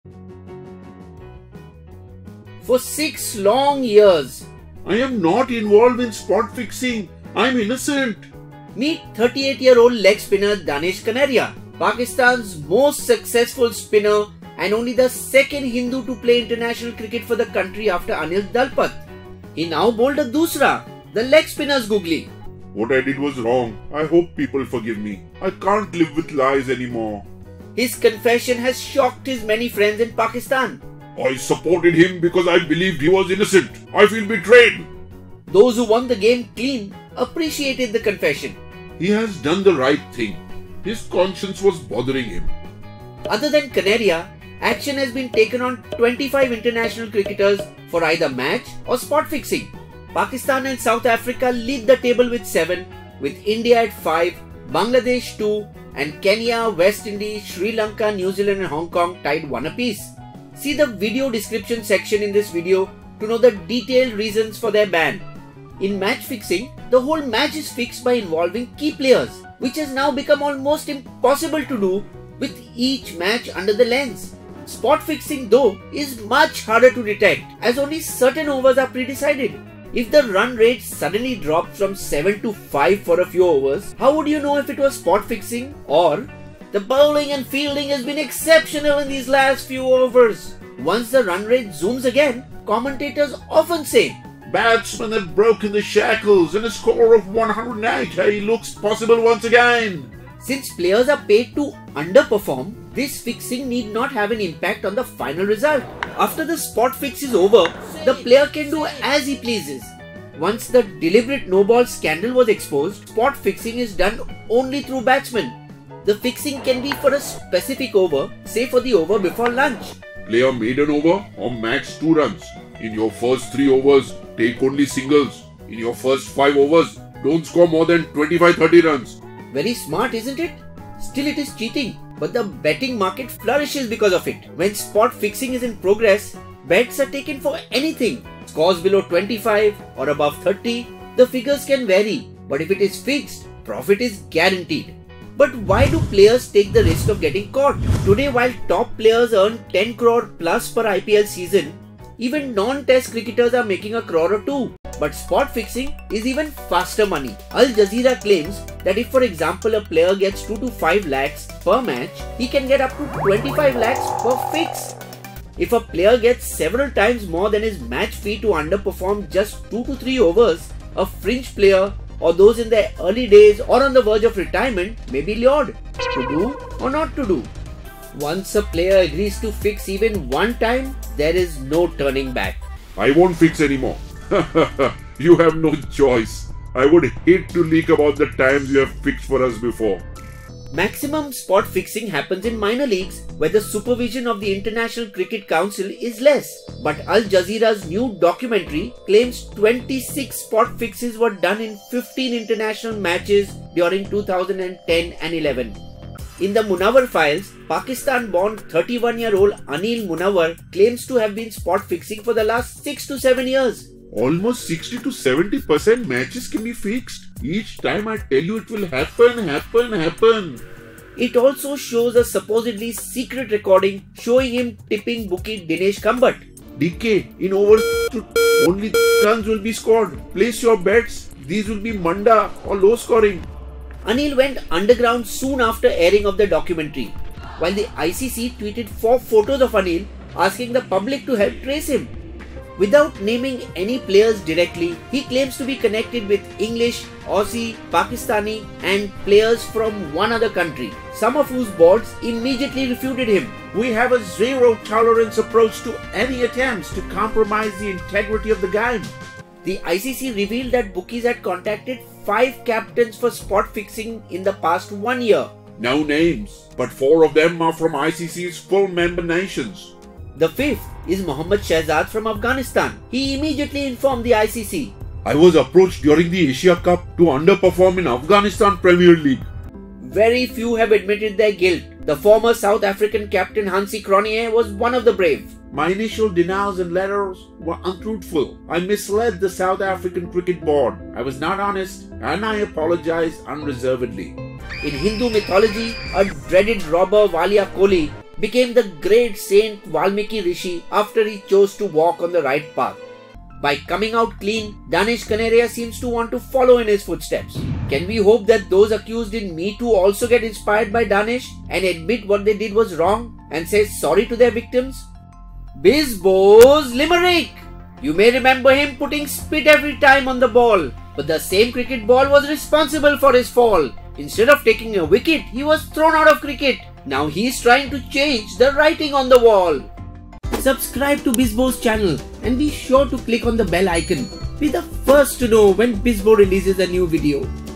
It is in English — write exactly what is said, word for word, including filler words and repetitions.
For six long years. I am not involved in spot fixing. I am innocent. Meet thirty-eight-year-old leg spinner Danish Kaneria, Pakistan's most successful spinner and only the second Hindu to play international cricket for the country after Anil Dalpat. He now bowled a dusra, the leg spinner's googly. What I did was wrong. I hope people forgive me. I can't live with lies anymore. His confession has shocked his many friends in Pakistan. I supported him because I believed he was innocent. I feel betrayed. Those who won the game clean appreciated the confession. He has done the right thing. His conscience was bothering him. Other than Kaneria, action has been taken on twenty-five international cricketers for either match or spot fixing. Pakistan and South Africa lead the table with seven, with India at five, Bangladesh two, and Kenya, West Indies, Sri Lanka, New Zealand and Hong Kong tied one apiece. See the video description section in this video to know the detailed reasons for their ban. In match fixing, the whole match is fixed by involving key players, which has now become almost impossible to do with each match under the lens. Spot fixing though is much harder to detect as only certain overs are pre-decided. If the run rate suddenly drops from seven to five for a few overs, how would you know if it was spot fixing or the bowling and fielding has been exceptional in these last few overs? Once the run rate zooms again, commentators often say, batsmen have broken the shackles and a score of one hundred eighty looks possible once again. Since players are paid to underperform, this fixing need not have an impact on the final result. After the spot fix is over, the player can do as he pleases. Once the deliberate no-ball scandal was exposed, spot fixing is done only through batsmen. The fixing can be for a specific over, say for the over before lunch. Player made an over or max two runs. In your first three overs, take only singles. In your first five overs, don't score more than twenty-five to thirty runs. Very smart, isn't it? Still it is cheating, but the betting market flourishes because of it. When spot fixing is in progress, bets are taken for anything. Scores below twenty-five or above thirty, the figures can vary, but if it is fixed, profit is guaranteed. But why do players take the risk of getting caught? Today, while top players earn ten crore plus per I P L season, even non-test cricketers are making a crore or two. But spot fixing is even faster money. Al Jazeera claims that if, for example, a player gets two to five lakhs per match, he can get up to twenty-five lakhs per fix. If a player gets several times more than his match fee to underperform just two to three overs, a fringe player or those in their early days or on the verge of retirement may be lured to do or not to do. Once a player agrees to fix even one time, there is no turning back. I won't fix anymore. You have no choice. I would hate to leak about the times you have fixed for us before. Maximum spot fixing happens in minor leagues where the supervision of the International Cricket Council is less. But Al Jazeera's new documentary claims twenty-six spot fixes were done in fifteen international matches during two thousand ten and eleven. In the Munawar Files, Pakistan-born thirty-one-year-old Anil Munawar claims to have been spot fixing for the last six to seven years. Almost sixty to seventy percent matches can be fixed. Each time I tell you it will happen, happen, happen. It also shows a supposedly secret recording showing him tipping bookie Danish Kaneria. D K, in over only runs will be scored. Place your bets. These will be manda or low scoring. Anil went underground soon after airing of the documentary, while the I C C tweeted four photos of Anil asking the public to help trace him. Without naming any players directly, he claims to be connected with English, Aussie, Pakistani and players from one other country, some of whose boards immediately refuted him. We have a zero tolerance approach to any attempts to compromise the integrity of the game. The I C C revealed that bookies had contacted five captains for spot fixing in the past one year. No names, but four of them are from I C C's full member nations. The fifth is Mohammad Shahzad from Afghanistan. He immediately informed the I C C. I was approached during the Asia Cup to underperform in Afghanistan Premier League. Very few have admitted their guilt. The former South African captain Hansie Cronje was one of the brave. My initial denials and letters were untruthful. I misled the South African Cricket Board. I was not honest and I apologize unreservedly. In Hindu mythology, a dreaded robber Valia Koli became the great Saint Valmiki Rishi after he chose to walk on the right path. By coming out clean, Danish Kaneria seems to want to follow in his footsteps. Can we hope that those accused in Me Too also get inspired by Danish and admit what they did was wrong and say sorry to their victims? Bisbo's Limerick! You may remember him putting spit every time on the ball, but the same cricket ball was responsible for his fall. Instead of taking a wicket, he was thrown out of cricket. Now he's trying to change the writing on the wall. Subscribe to Bisbo's channel and be sure to click on the bell icon. Be the first to know when Bisbo releases a new video.